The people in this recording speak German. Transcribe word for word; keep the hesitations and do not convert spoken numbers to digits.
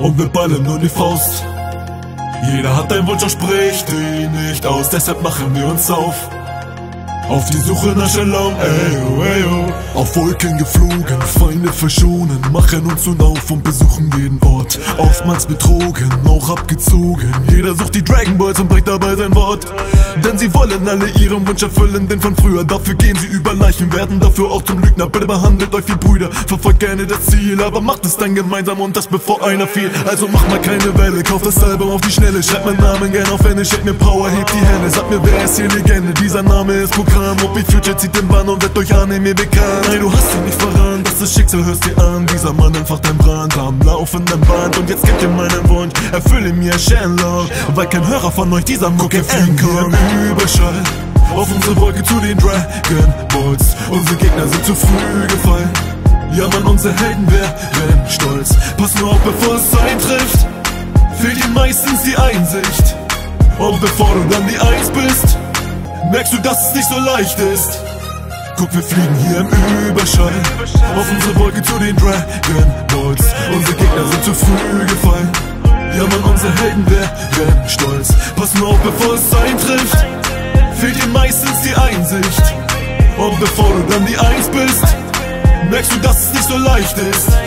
und wir ballen nur die Faust. Jeder hat einen Wunsch, doch spricht ihn nicht aus, deshalb machen wir uns auf auf die Suche nach Shalom, eyo, eyo. Auf Wolken geflogen, Feinde verschonen, machen uns nun auf und besuchen jeden Ort. Oftmals betrogen, auch abgezogen. Jeder sucht die Dragon Balls und bricht dabei sein Wort. Denn sie wollen alle ihren Wunsch erfüllen, den von früher. Dafür gehen sie über Leichen, werden dafür auch zum Lügner. Bitte behandelt euch wie Brüder, verfolgt gerne das Ziel, aber macht es dann gemeinsam und das bevor einer fiel. Also mach mal keine Welle, kauft das Album auf die Schnelle. Schreibt meinen Namen gern auf Ende, schickt mir Power, hebt die Hände. Sagt mir, wer ist hier Legende? Dieser Name ist Programm. Mobi Future zieht den Bann und wird euch annehmen, mir bekannt. Nein, du hast ihn nicht verrannt, das ist Schicksal, hörst dir an. Dieser Mann entfacht ein Brand am laufenden Band. Und jetzt gebt ihr meinen Wunsch, erfülle mir Shenlong. Weil kein Hörer von euch dieser Mucke fliegen kann. Überschall auf unsere Wolke zu den Dragon Balls. Unsere Gegner sind zu früh gefallen. Ja Mann, unsere Helden wären stolz. Pass nur auf, bevor es eintrifft, fehlt ihnen meistens die Einsicht. Und bevor du dann die Eins bist, merkst du, dass es nicht so leicht ist. Guck, wir fliegen hier im Überschall auf unsere Wolke zu den Dragon Balls. Unsere Gegner sind zu früh gefallen. Ja Mann, unsere Helden wären stolz. Pass nur auf, bevor es eintrifft, fehlt ihnen meistens die Einsicht. Und bevor du dann die Eins bist, merkst du, dass es nicht so leicht ist.